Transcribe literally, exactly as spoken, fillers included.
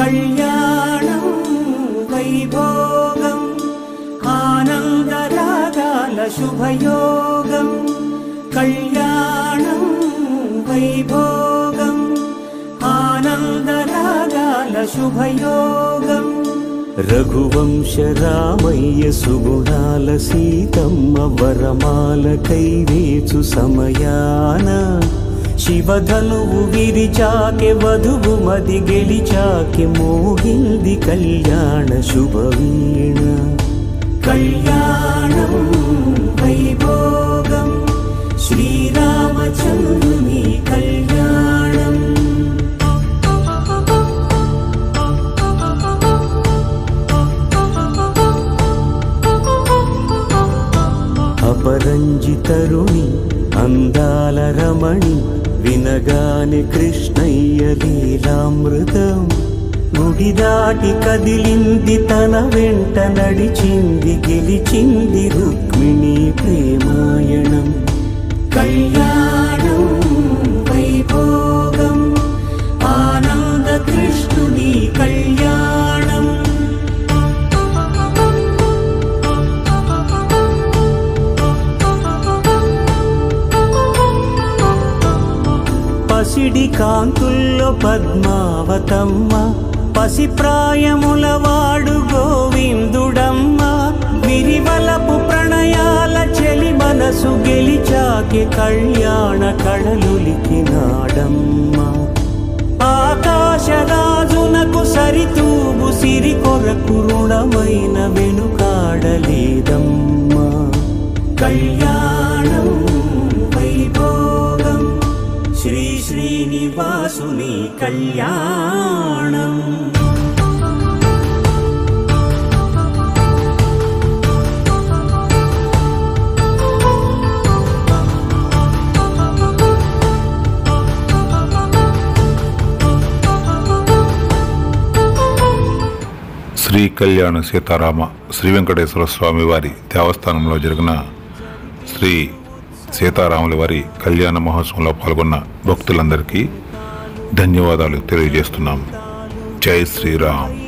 కళ్యాణం వైభోగం ఆనందరాగాల శుభయోగం కళ్యాణం వైభోగం ఆనందరాగాల శుభయోగం రఘువంశ రామయ్య సుగుణాల సీతమ్మ వరమాల కైవేచు సమయాన శివధనువు విరిచాకె వధువు మది గెలిచాకె మోగింది కళ్యాణ శుభవీణ కళ్యాణం వైభోగం శ్రీరామచంద్రుని కళ్యాణం అపరంజి తరుణి అందాల రమణి వినగానే కృష్ణయ్య లీలామృతం గుడి దాటి కదిలింది తన వెంట నడిచింది గెలిచింది రుక్మిణి ప్రేమాయణం కళ్యాణం వైభోగం ఆనంద కృష్ణుని కళ్యాణం పసిడి కాంతుల్లో పద్మావతమ్మ పసిప్రాయముల వాడు గోవిందుడమ్మ విరివలపు ప్రణయాల చెలి మనసు గెలిచాకె కళ్యాణ కళలులికినాడమ్మ ఆకాశరాజునకు సరితూగు సిరి కొరకు రుణమైన వెనుకాడలేదమ్మ కళ్యాణం వైభోగం శ్రీ శ్రీనివాసుని కళ్యాణం శ్రీ కళ్యాణ సీతారామ శ్రీ వెంకటేశ్వర స్వామి వారి దేవస్థానంలో జరిగిన శ్రీ సీతారాముల వారి కళ్యాణ మహోత్సవంలో పాల్గొన్న భక్తులందరికీ ధన్యవాదాలు తెలియజేస్తున్నాం. జై శ్రీరామ్.